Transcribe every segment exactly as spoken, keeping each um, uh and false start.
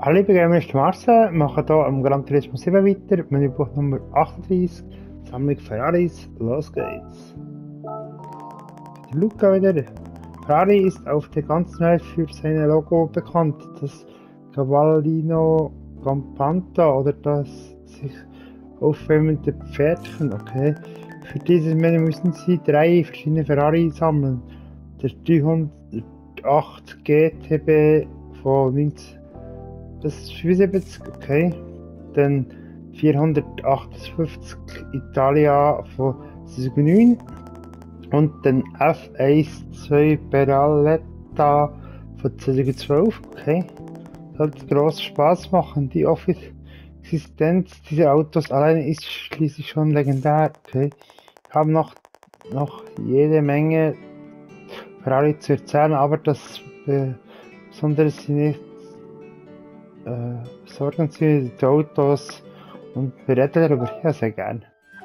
Hallo liebe Gamer, ich bin Marcel, wir machen hier am Gran Turismo sieben weiter, Menübuch Nummer achtunddreißig, Sammlung Ferraris, los geht's. Der Luca wieder. Ferrari ist auf der ganzen Welt für sein Logo bekannt, das Cavallino Campanta oder das sich aufwärmende Pferdchen, okay. Für dieses Menü müssen Sie drei verschiedene Ferrari sammeln. Der dreihundertacht G T B von neunzehnhundertfünfundsiebzig, okay. Dann vierhundertachtundfünfzig Italia von zweitausendneun und den F eins zwei Beraletta von zweitausendzwölf, okay. Das sollte grossen Spaß machen. Die Existenz dieser Autos alleine ist schließlich schon legendär, okay. Wir haben noch, noch jede Menge Ferrari zu erzählen, aber das Besondere sind nicht äh, sorgen Sie die Autos und wir reden darüber. Ja, sehr gern.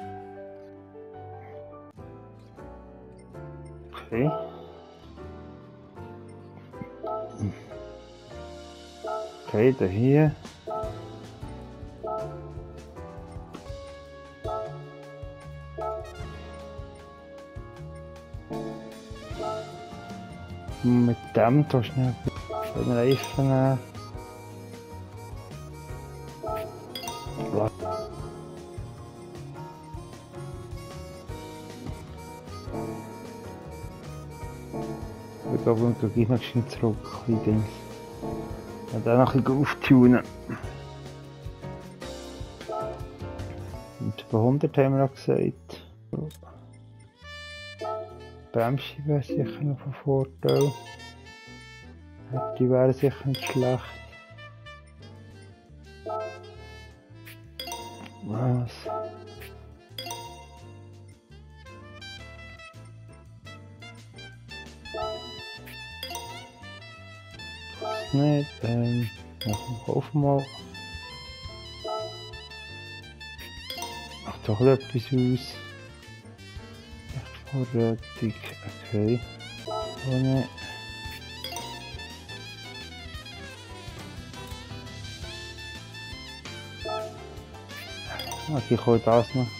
Okay. Okay, da hier. Mit dem da schnell den Reifen nehmen. Ich glaube, wir gehen noch schnell zurück, die Dings. Und dann noch ein bisschen auftunen. Und bei hundert haben wir auch gesagt. Bremse wäre sicher noch von Vorteil. Die wäre sicher nicht schlecht. Was? Nicht, ähm, kaufen wir mal. Macht doch etwas aus. Echt vorrätig, okay. Ohne. Ach, ich hole das noch.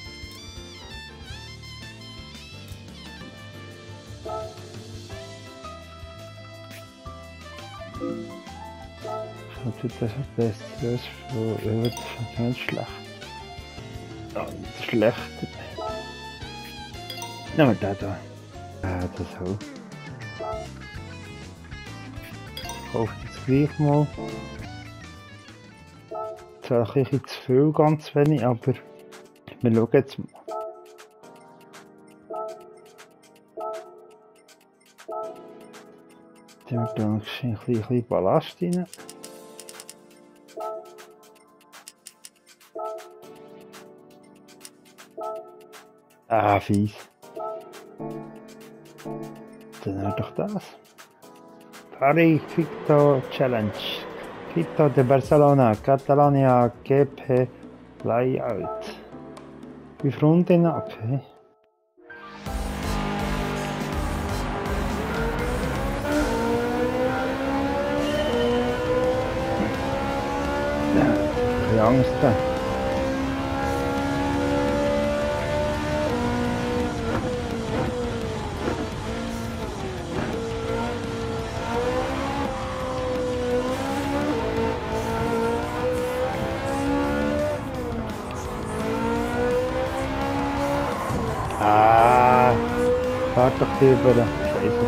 Das ist das Beste, das ist nicht schlecht. Oh, das ist schlecht. Nehmen wir den da. Ah, das auch. Ich kaufe jetzt gleich mal. Das ist ein bisschen zu viel, ganz wenig, aber wir schauen jetzt mal. Dann haben wir da noch ein bisschen Ballast rein. Ah, fies. Dann haben wir doch das. Ferrari Ficto Challenge. Quito de Barcelona, Catalonia, G P Layout. Fünf Runden, okay. Ja, ein bisschen Angst da. Ah, fahrt doch hier über den Scheiße.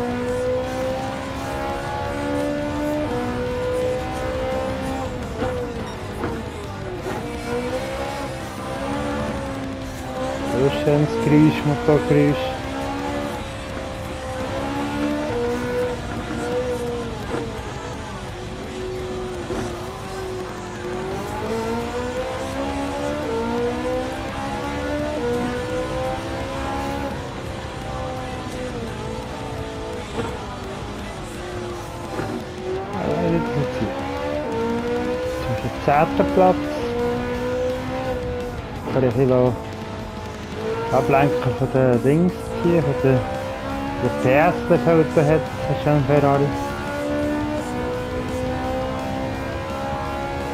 So schönes Geräusch, Motorgeräusch. zehnten Platz. Ich kann ein bisschen ablenken von den Dings hier, von den, den P S, der es heute hat, das ist schon ein Ferrari.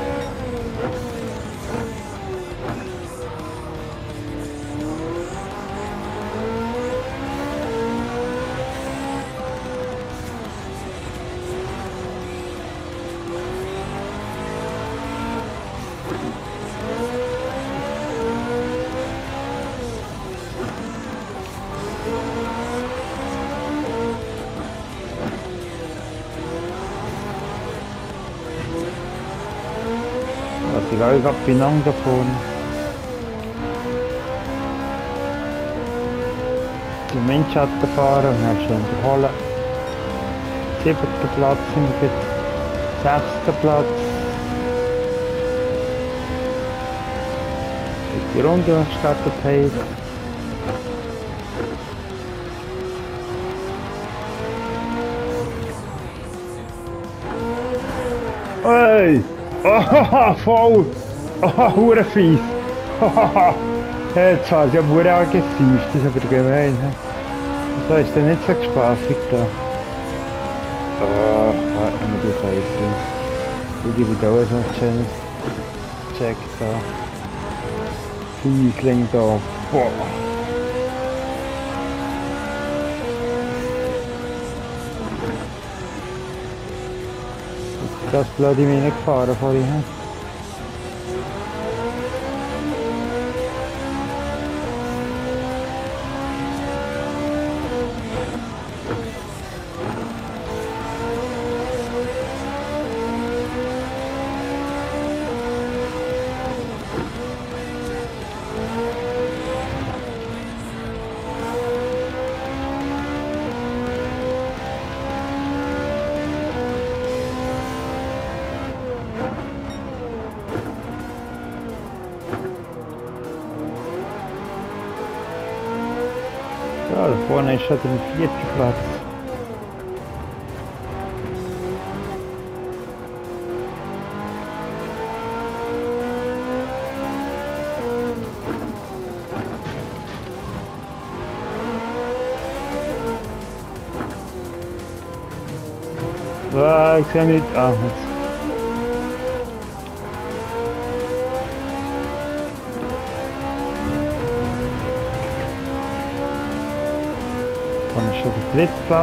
Egal, ich hab beieinander davon. Den Windschatten fahren und dann schön überholen. Siebter Platz sind wir jetzt. Sechster Platz. Die Runde gestartet haben. Hey! Oh, voll! Oh, hure fies! Jetzt war es ja hure aggressiv, das ist aber gemein. So ist der nicht so spaßig da. Oh, warte mal, die Scheiße. Ich gebe da auch so ein schönes Check da. Fiesling da. Boah! Das blöde Mine gefahren vorhin. Ja, da vorne ist schon der vierte Platz. Ah, ich sehe nicht. Ah, jetzt. Vorne ist schon der dritte Platz.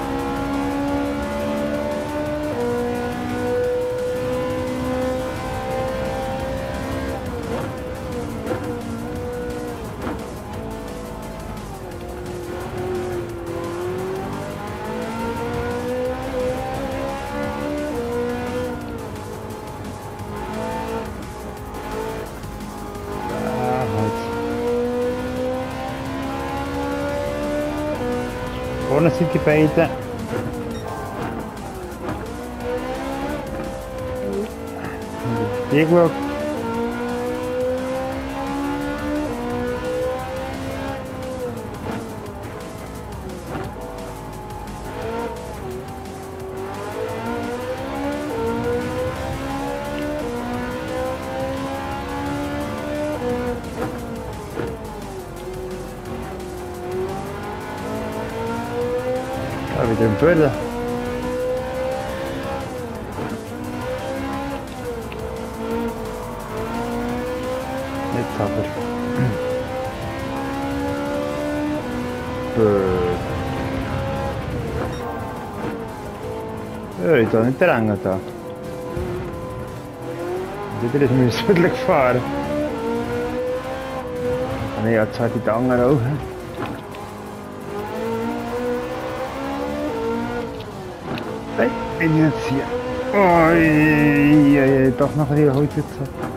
Vorne sind die beiden. Die geschaut. Ja, wieder im Böller. Jetzt aber. Böll. Ja, ich da nicht drängen da. Wieder ist mir ins Viertel gefahren. Und ich habe zwar die anderen auch. Nein, bin ich jetzt hier. Oh, ja, ja, doch noch hier heute jetzt.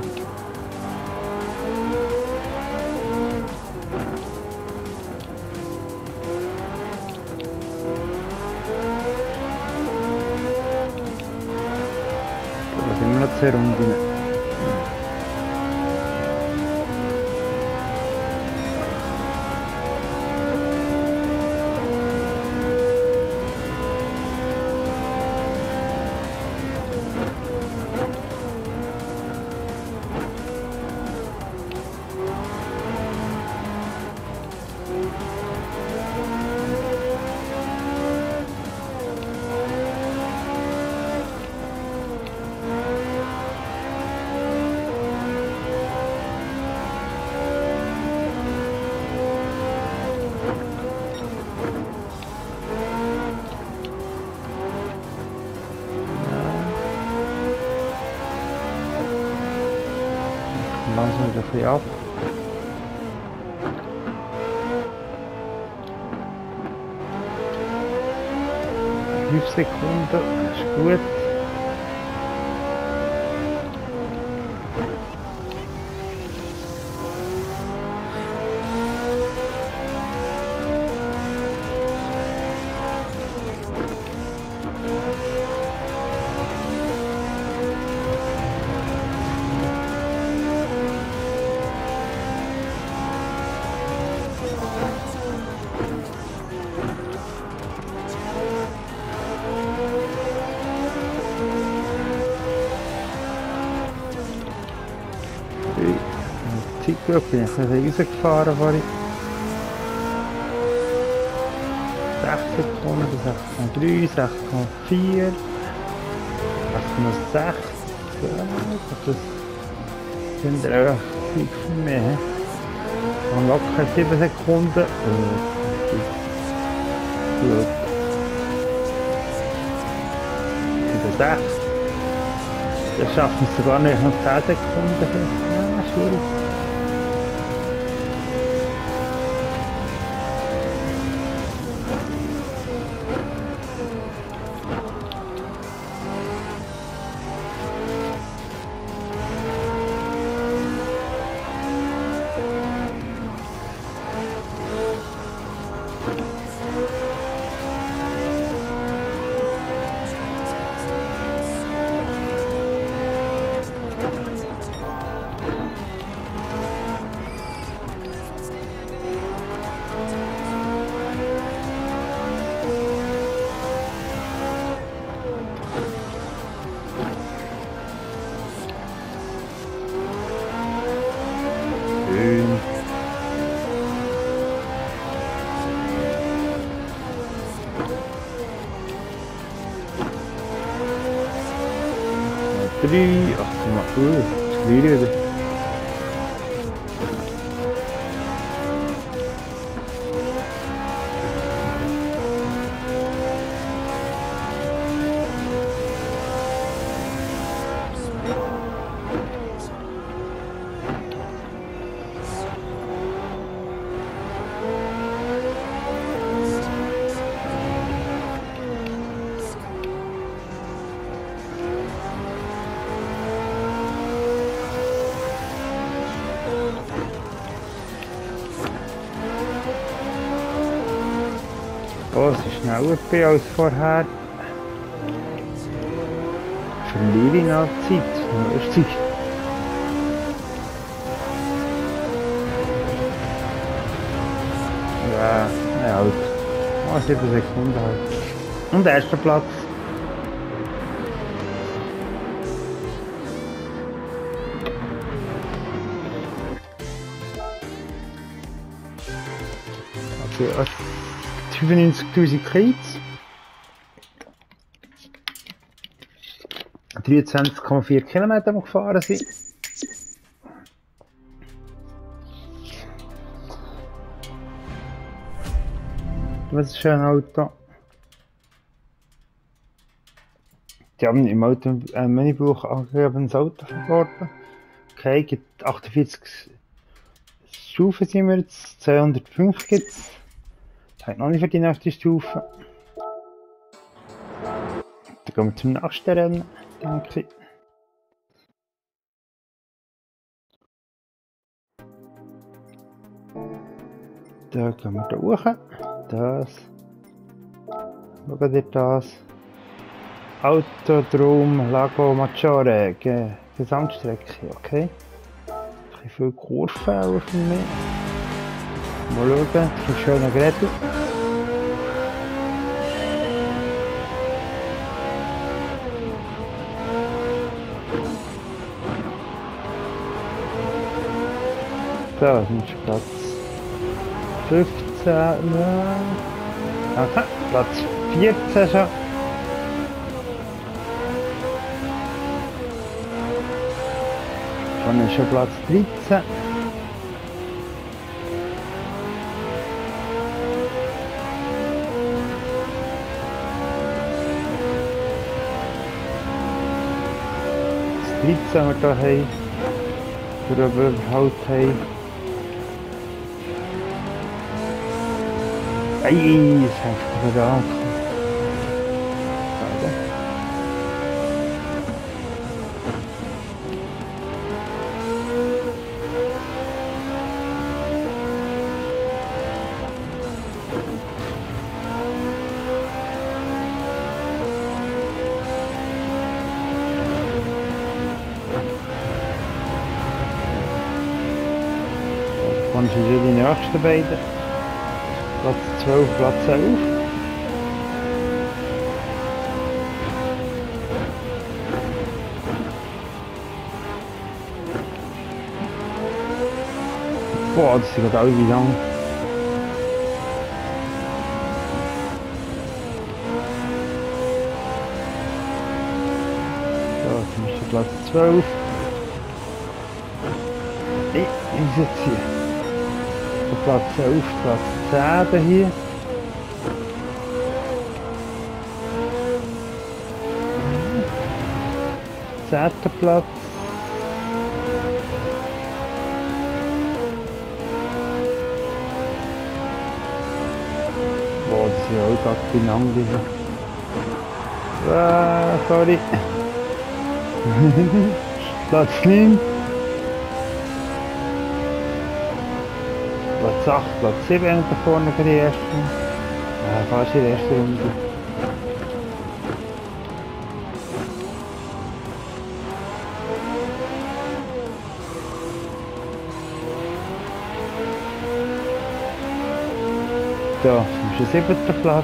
Da sind wir noch zwei Runden. Langsam wieder ein bisschen ab. fünf Sekunden, ist gut. Zeit geschaut, bin ich ein bisschen rausgefahren vorhin. sechs Sekunden, sechs Komma drei, sechs Komma vier, sechs Komma sechs. Das sind relativ viel mehr. Und locker sieben Sekunden. Oh, gut. sieben Komma sechs. Das schaffen wir sogar nicht noch zehn Sekunden. Ja, schwierig. drei, acht Komma fünf, schwierig. Oh, es ist schneller bin als vorher. Verliere ich noch Zeit. Nur ist Zeit. Ja, ja, halt. Oh, sieben Sekunden halt. Und erster Platz. Also, fünfundneunzigtausend Kredits. dreiundzwanzig Komma vier Kilometer gefahren sind. Was ist für ein Auto? Die haben im Auto äh, Menübuch angegeben, das Auto verworfen. Okay, gibt achtundvierzig Stufen sind wir jetzt, zweihundertfünf gibt es. Das hat noch nicht für die nächste Stufe. Dann gehen wir zum nächsten Rennen, denke ich. Da gehen wir da hoch. Das. Schaut ihr das? Autodrom Lago Maggiore, Ge Gesamtstrecke, okay. Ein bisschen viel Kurven auch für mich. Mal schauen, das ist ein schöner Gretl. So, sind wir Platz fünfzehn, ja. Aha, Platz vierzehn schon. Schon ist schon Platz dreizehn. dreizehn wir hier haben, oder wir überhaupt haben. Ei, das hängt mir da. Dann sind die nächsten beiden. Platz zwölf, Platz elf. Boah, das sind gerade alle wie lang. So, jetzt ist der Platz zwölf. Hey, wie ist jetzt hier? Der Platz elf, Platz zehn hier. Zehnter Platz. Boah, das ist ja auch gerade beieinander. Ah, sorry. Platz neun. Platz acht, Platz sieben da vorne für die ersten. Ja, fast die erste Runde. Da ist der siebte Platz.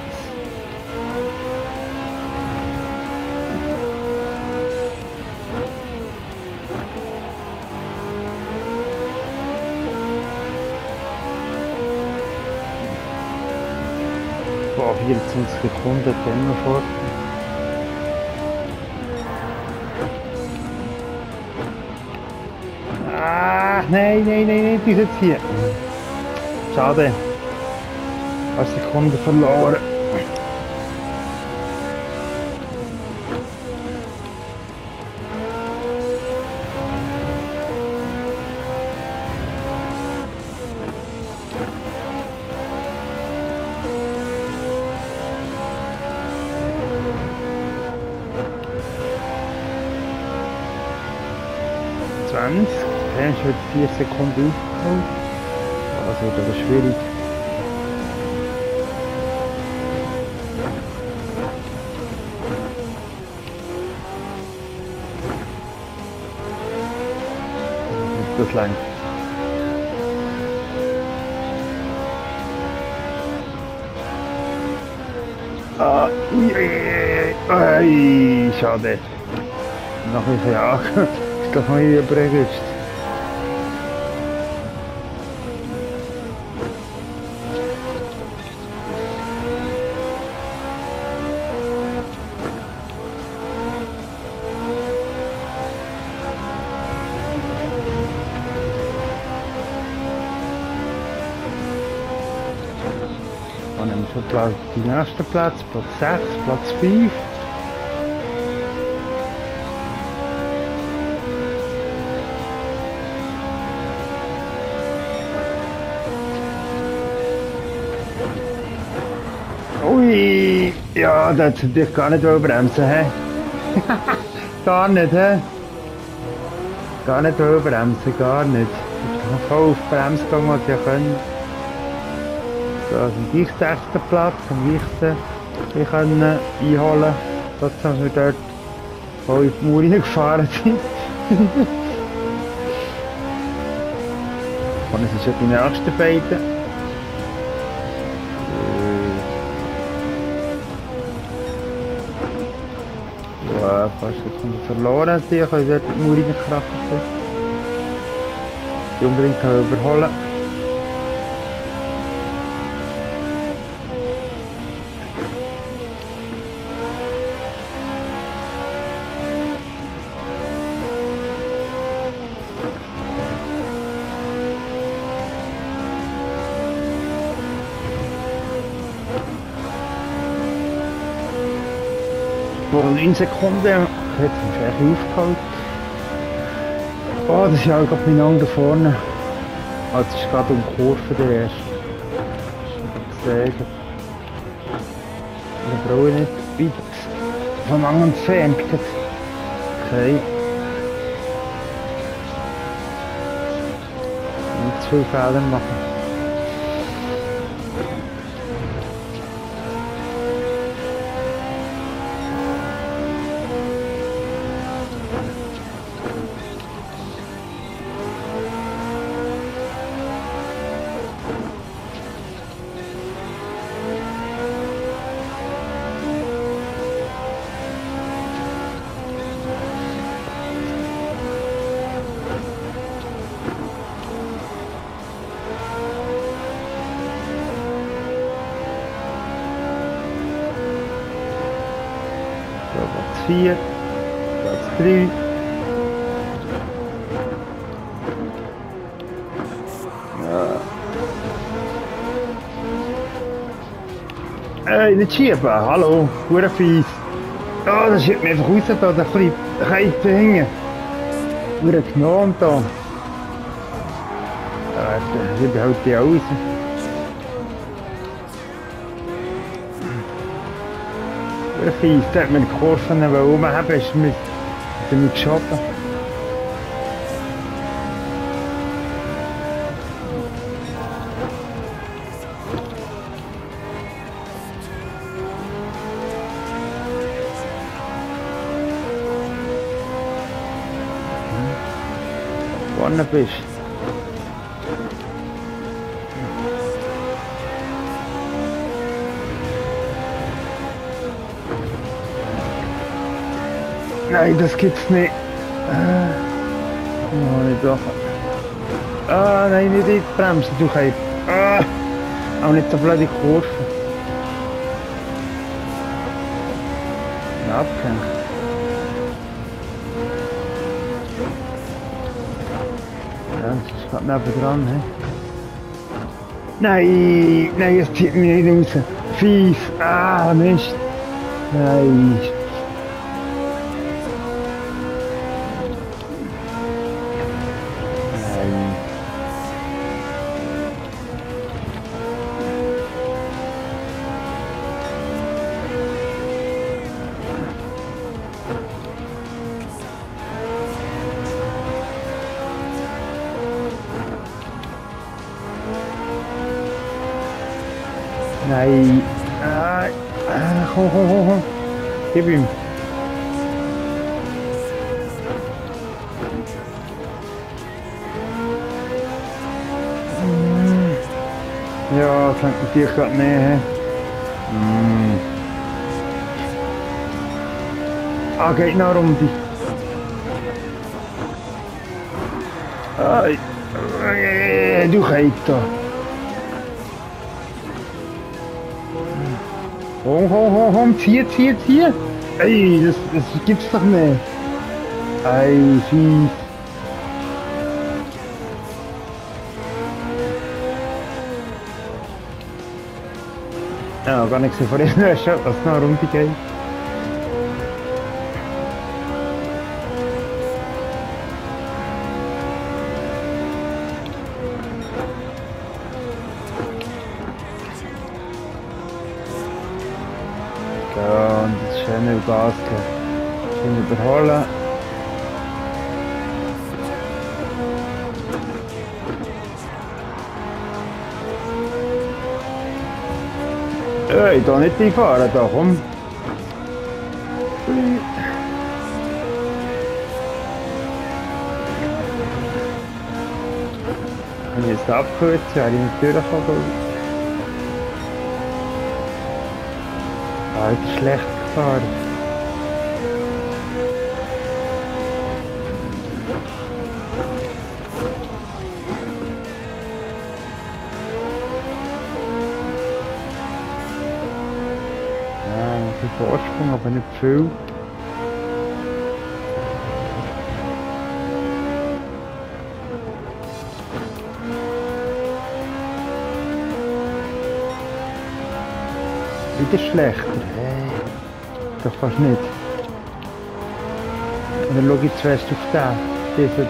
Boah, vierundzwanzig Sekunden, dann noch vor. Ah, nein, nein, nein, nein, die ist jetzt hier. Schade. Eine Sekunde verloren. zwanzig. Okay, ich habe vier Sekunden aufgeholt. Das wird aber schwierig. Das lang. Ah, ei, schade. Noch ein bisschen auch. Ist doch noch nie überrascht. Dann nehmen wir Platz, die nächste Platz, Platz sechs, Platz fünf. Ui, ja, das hat natürlich gar nicht bremsen, hä? Gar nicht, hä? Gar nicht bremsen, gar nicht. Ich bin voll auf die Bremse gegangen, was ich ja können. So, also gleich sechster Platz, am wichtigsten wir können einholen, trotzdem wir dort voll in die Mauer gefahren sind. Und es sind schon die nächsten beiden. Ja, fast eine Sekunde verloren, die können dort in die Mauer reinkrachen. Die unbedingt überholen. Vor neun Sekunden, okay, jetzt bin ich echt aufgeholt. Oh, das ist ja auch gerade beieinander da vorne. Ah, jetzt ist gerade um die Kurve der erste. Ich habe da brauche ich nicht weit voneinander entfernt. Okay. Nicht zu viele Fehler machen. Platz vier, Platz drei. Ja. Äh, nicht schieben, hallo, hure fies. Oh, das schiebt mich einfach raus da, der kleine Keitenhänger. Hure Gnome da. Äh, ich behalte die aus. Hure fies, da hat man die Kurven umhaben, ist mit dem geschoben. Vorne bist. Nein, das gibt's nicht. Ah, oh, nicht doch. Ah, nein, nicht in die Bremse, du kannst. Ah, auch nicht so blöde Kurve. Abgehängt. Ja, das ist gerade nebendran, he? Nein, nein, es zieht mich nicht raus. Fies. Ah, Mist. Nein. Nein. Ah, ah, komm, komm, komm, komm. Gib ihm. Ja, das hängt natürlich gerade näher. Mm. Ah, geht noch um die. Ah, äh, du kannst da. Komm, komm, komm, komm, zieh, zieh, zieh! Ey, das, das gibt's doch nicht! Ey, fies! Ja, gar nichts von ihnen, dass es noch eine Runde geht. Ja, und jetzt schön Gas geben. Schön überholen. Ey, da nicht einfahren, da komm. Wenn ich jetzt abkürze, wäre ich natürlich auch gut. Ah, jetzt ist schlecht gefahren. Ja, ein bisschen Vorsprung, aber nicht viel. Wieder schlechter. Hey, das fast nicht. Und dann schaue ich zuerst auf den. Diesen.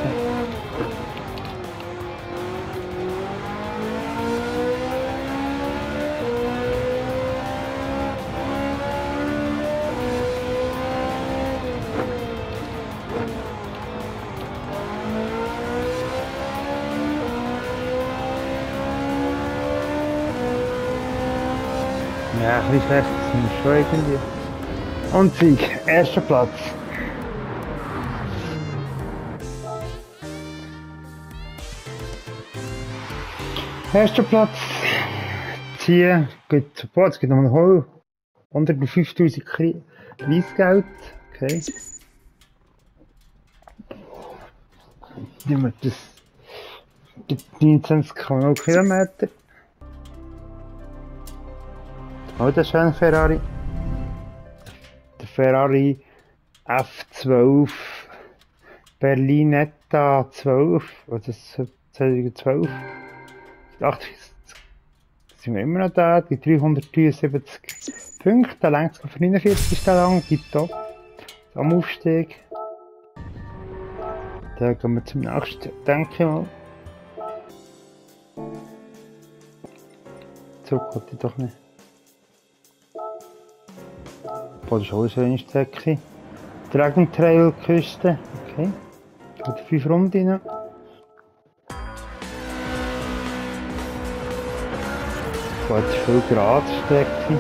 Ja, ein bisschen schlecht sind wir schon irgendwie. Und Sieg, erster Platz. Erster Platz. Ziehen, geht zu Platz, geht nochmal hoch. Unter fünftausend Preisgeld. Okay. Nehmen wir das. neunzehn Komma null Kilometer. Oh, das ist ein Ferrari. Der Ferrari F zwölf Berlinetta zwölf, also zwanzig zwölf. achtzig sind wir immer noch da, die dreihundertdreiundsiebzig Punkte, der längste für neunundvierzig ist der lang, die top am Aufstieg. Dann gehen wir zum nächsten, denke ich mal. Zurück geht ich doch nicht. Boah, das ist auch eine schöne Strecke. Dragon Trail Küste, okay. Geht fünf Runden rein. So, jetzt viel Gradstrecke.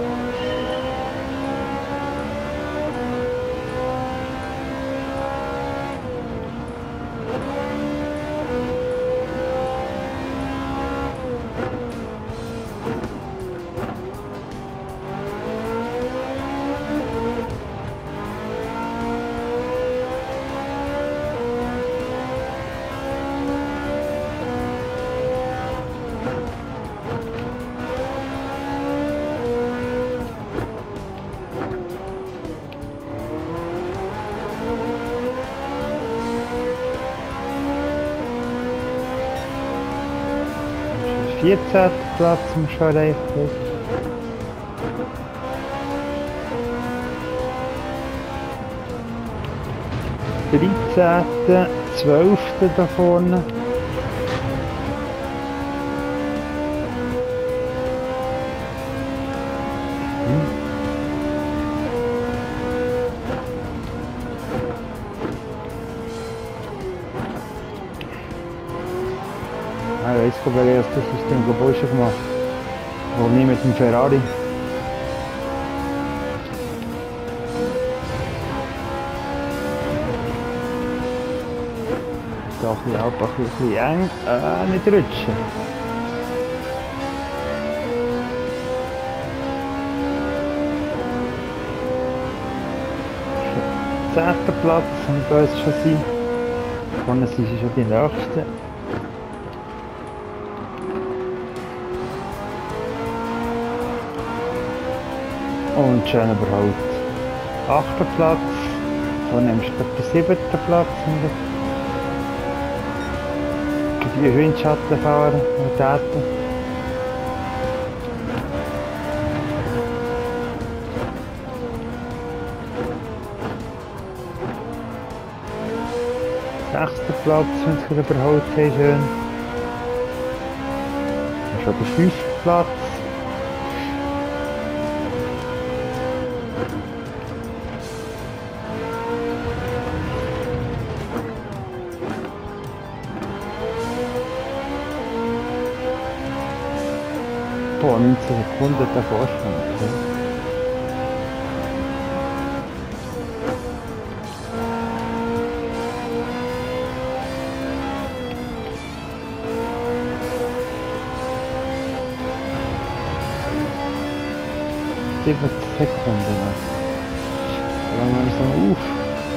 vierzehnten Platz haben wir schon erreicht. dreizehnten zwölften da vorne. Hm. Ah, ich weiß gar nicht, das ist den Gebäude schon gemacht. Warum nicht mit dem Ferrari? Da ein bisschen ab, ein bisschen eng. Äh, nicht rutschen. zehnten Platz und da ist schon sein. Vorne sind sie schon die nächsten. Und schön überholt. achten Platz. So nimmst du den siebten Platz. Die Windschatten fahren und täten. sechsten Platz, wenn sie überholt haben, schön. Das ist schon der fünfte Platz. Boah, neunzehn Sekunden der Vorsprung. Okay. siebzig Sekunden noch. Dann machen wir es noch auf.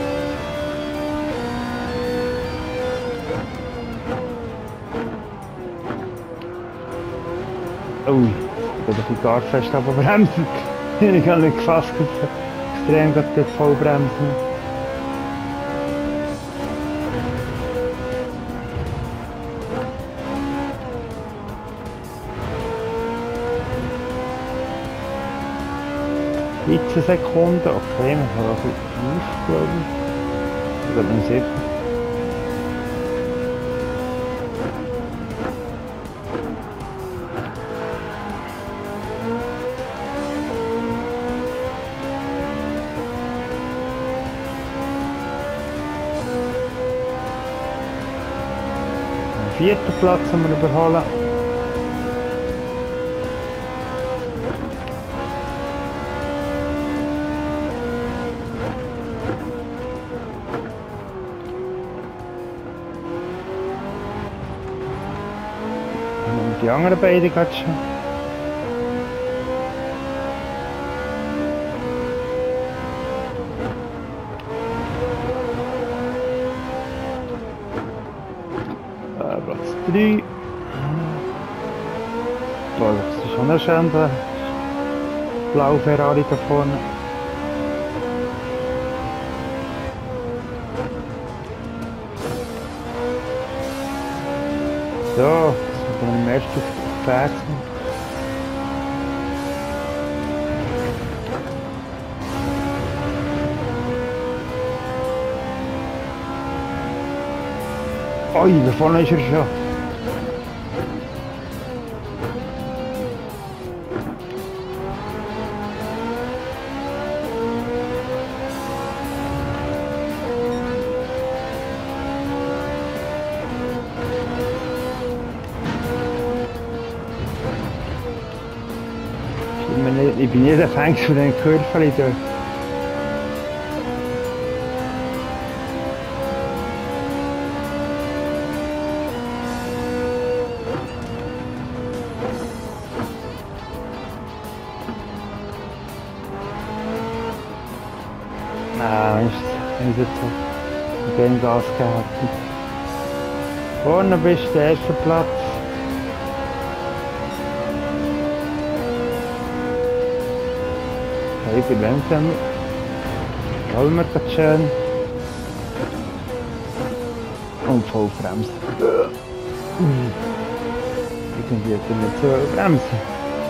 Oh, ich bin ein gar fest aber bremsen. Ich habe nicht gefasst, extrem gerade voll bremsen. dreizehn Sekunden, okay, man kann auch ein bisschen auf, glaube ich. Oder bin sicher. Vierten Platz haben wir überholen. Und die anderen beiden gerade schon. Platz drei. Boah, das ist schon ein schön, der blaue Ferrari da vorne. So, das sind wir im ersten Gefäß. Ui, da vorne ist er schon. Ich bin nicht der Fan von den Kurven dort. Nein, ist nicht so. Ich Gas gehabt. Vorne bist du der erste Platz. Ich bin langsam. Wollen wir das schön. Und voll bremsen. Irgendwie hat er nicht so bremsen.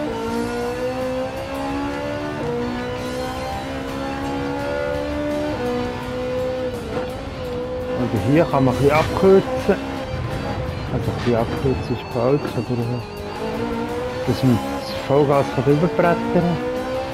Und hier kann man ein bisschen abkürzen. Also ein bisschen abkürzen ist falsch, aber dass man das Vollgas überbrettern.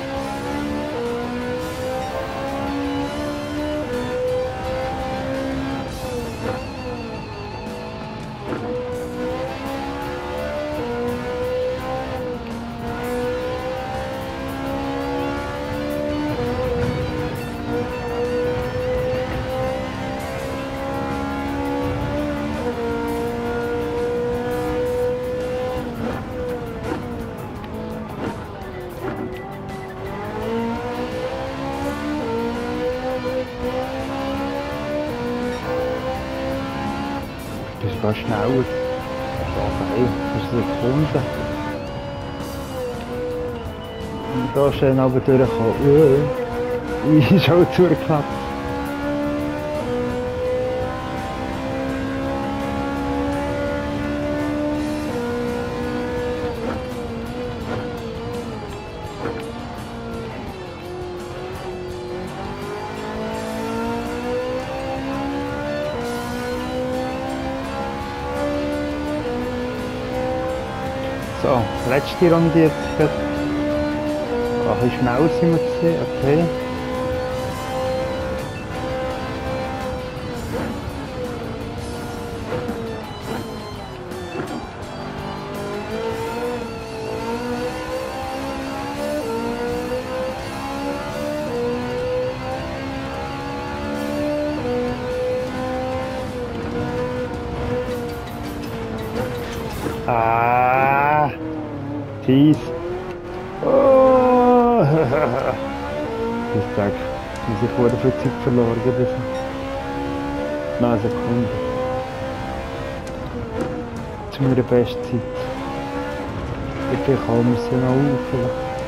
Das ist fast schneller. Das ist eine Sekunde. Und da schön aber durchkommen. Ich bin schon zugeknappt. So, letzte Runde jetzt. Ach, wie schnell sind wir gesehen, okay. Ah, fies. Oh. Ich sag, ich wurde für Zeit verloren gewesen. Noch eine Sekunde. Zu meiner Bestzeit. Ich bin kaum noch auf.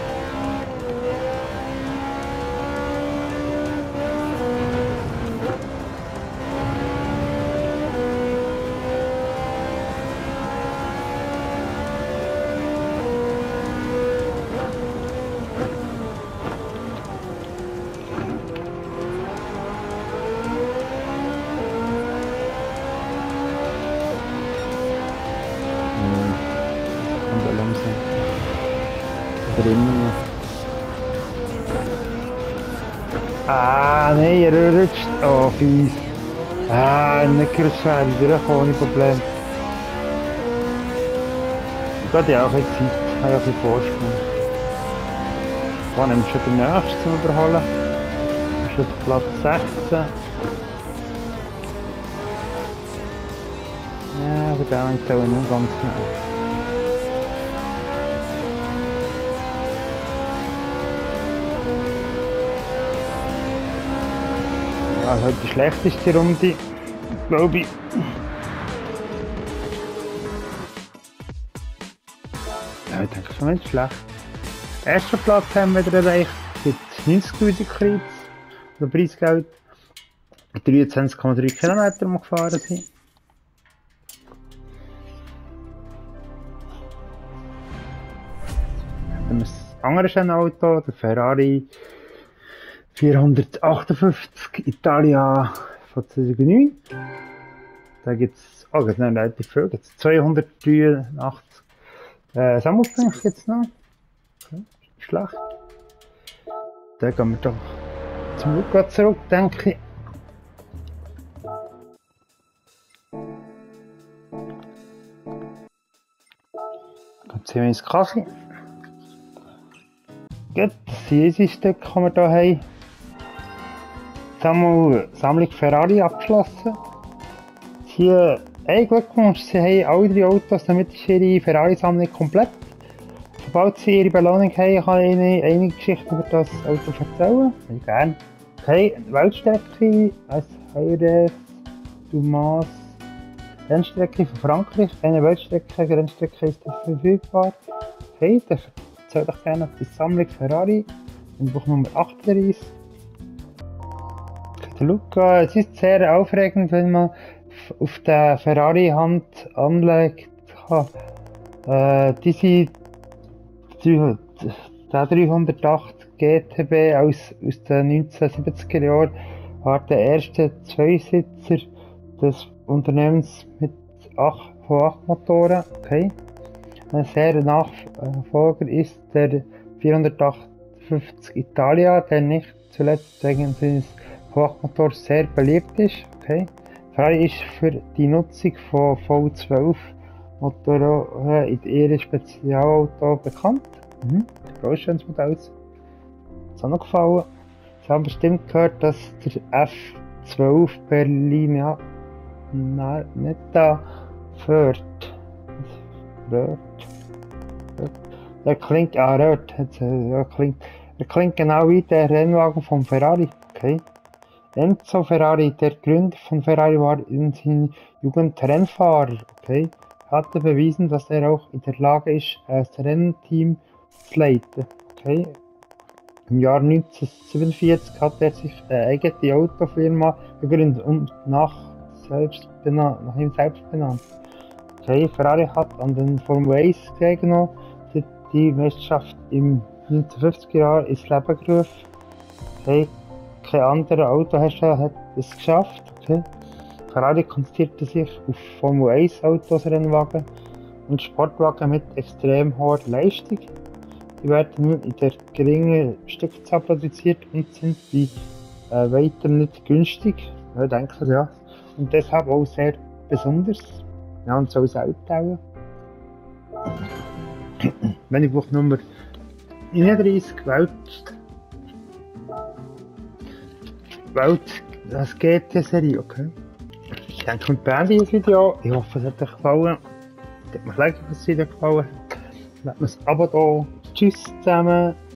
Ah, nein, er rutscht. Oh, fies. Ah, nicht schwer, durchkommen, ohne Problem. Gerade ja auch ein Zeit, ich habe ja ein bisschen Vorsprung. Da nehmen wir schon den nächsten zum Überholen. Das ist jetzt Platz sechzehn. Ja, aber da ist es nicht ganz schnell. Also die schlechteste Runde, glaube ich. Ja, ich denke schon nicht schlecht. Erster Platz haben wir wieder erreicht, mit neunzigtausend Kreuz oder Preisgeld. dreiundzwanzig Komma drei Kilometer gefahren sind. andere schöne Auto, der Ferrari vierhundertachtundfünfzig Italia von zweitausendneun. Da gibt es, oh, das sind relativ viel, da gibt's zweihundertdreiundachtzig äh, Sammelpunkte jetzt noch. Okay, schlecht. Dann gehen wir doch zum Luca zurück, denke ich. Dann ziehen wir ins Kaffee. Gut, das easy Stück haben wir hier haben. Sammlung, Sammlung Ferrari abgeschlossen. Hier, hey, Glückwunsch, sie haben alle drei Autos, damit ist ihre Ferrari-Sammlung komplett. Sobald sie ihre Belohnung haben, kann ich Ihnen einige Geschichten über das Auto erzählen. Ich gerne. Okay, Weltstrecke, Aires Dumas, Rennstrecke von Frankreich, eine Weltstrecke, Rennstrecke ist verfügbar. Okay, dann erzähl doch gerne die Sammlung Ferrari, im Buch Nummer achtunddreißig. Okay, der Luca, es ist sehr aufregend, wenn man auf der Ferrari-Hand anlegt. Äh, diese der dreihundertacht G T B aus, aus den neunzehnhundertsiebziger Jahren war der erste Zweisitzer des Unternehmens mit acht V acht Motoren. Okay. Ein sehr Nachfolger ist der vierhundertachtundfünfzig Italia, der nicht zuletzt wegen seines V acht Motors sehr beliebt ist. Okay. Ferrari ist für die Nutzung von V zwölf Motoren in ihrem Spezialauto bekannt. Mhm. Ein schönes Modell. Das ist auch noch gefallen. Sie haben bestimmt gehört, dass der F zwölf Berlin, ja, nein, nicht da, Fürth. Röhrt. Der klingt, ah, Röhrt, der klingt, der klingt genau wie der Rennwagen von Ferrari. Okay. Enzo Ferrari, der Gründer von Ferrari, war in seiner Jugend Rennfahrer. Okay. Hatte bewiesen, dass er auch in der Lage ist, ein Rennteam zu leiten. Okay. Im Jahr neunzehnhundertsiebenundvierzig hat er sich eine eigene Autofirma gegründet und nach, selbst benannt, nach ihm selbst benannt. Okay. Ferrari hat an den Formel eins teilgenommen, die Meisterschaft im neunzehnhundertfünfziger Jahren ins Leben gerufen. Okay. Kein anderer Autohersteller hat es geschafft. Okay. Ferrari konzentrierte sich auf Formel eins Autos, Rennwagen und Sportwagen mit extrem hoher Leistung. Die werden nun in der geringen Stückzahl produziert und sind bei äh, weitem nicht günstig. Ja, denke ich, ja. Und deshalb auch sehr besonders. Ja, und so ist auch teilen. Wenn ich Buch Nummer neununddreißig Welt. Welt, das G T-Serie, okay. Ich denke, wir beenden das Video. Ich hoffe, es hat euch gefallen. Es hat mir leid, dass es wieder gefallen hat. Lasst mir ein Abo da. Tschüss zusammen.